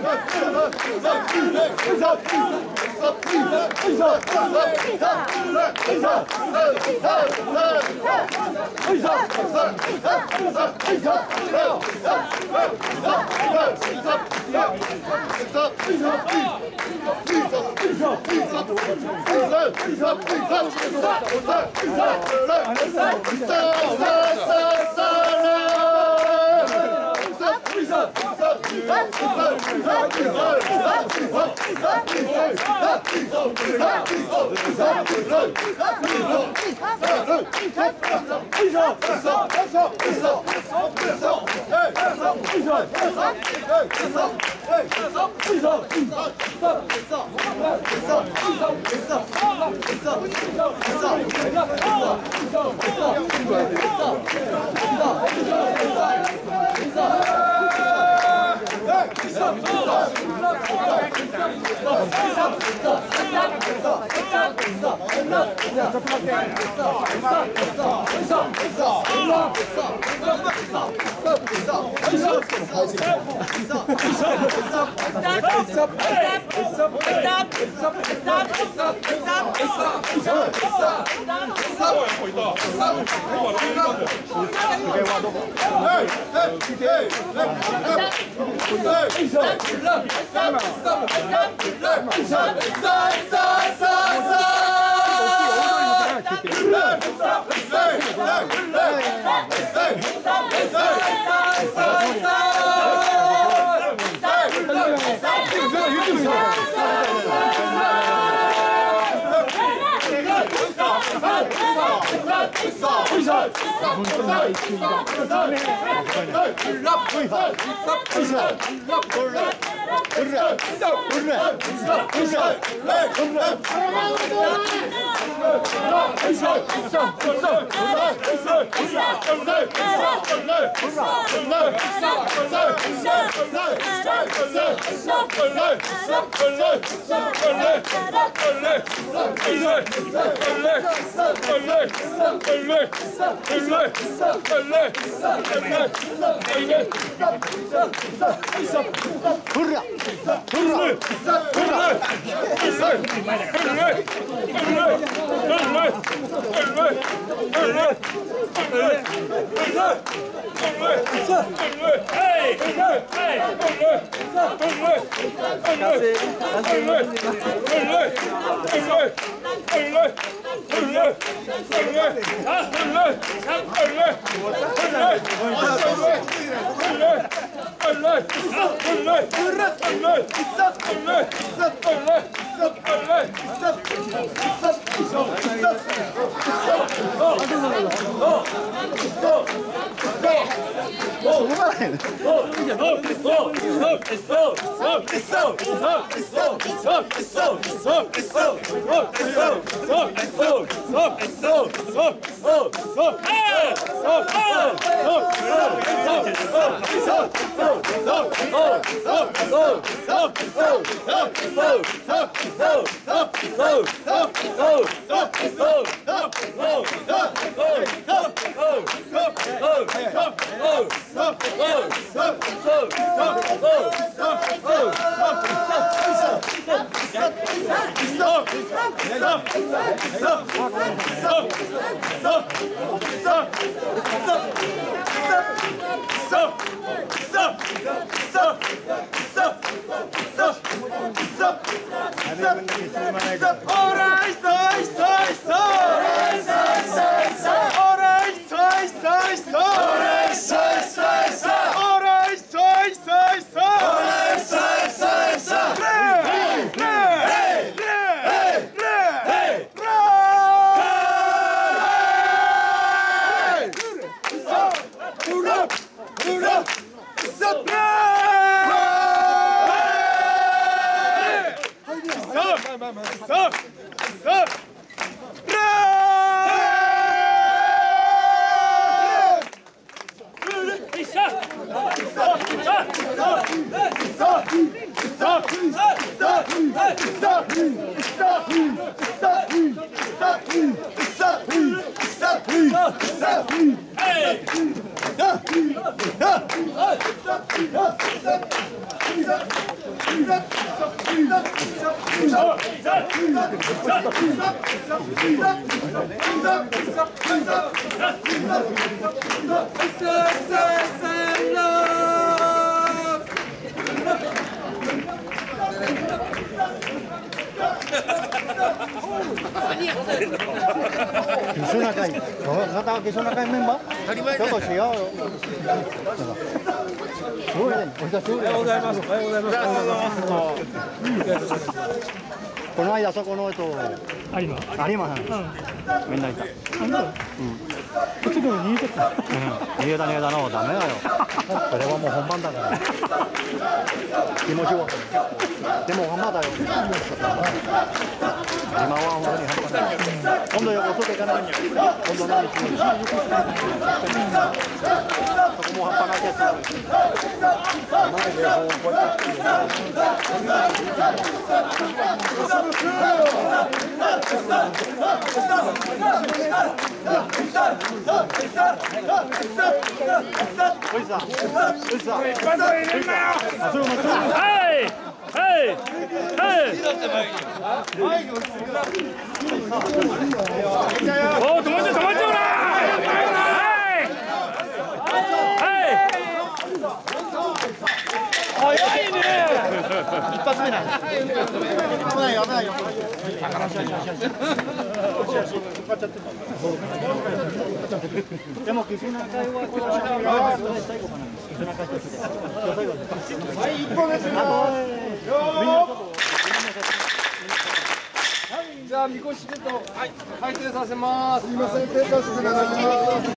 Hey! 기술나가이, 나다 기술나가이 멤버? 저거 쉬어.この間そこの人有馬みんないた。こっちでも逃げてた。逃げたのダメだよ。それはもう本番だから。気持ちは。でも本番だよ。今は本当に半端ない。今度よこそでいかない。今度何しよう。そこも半端ないです。前でこうやって。一発目なんだ。危ないよ。でもキスナ会は最後かな。キスナ会として。はい、一本ですよ。じゃあみこしでと回転させます。すみません、手貸してください。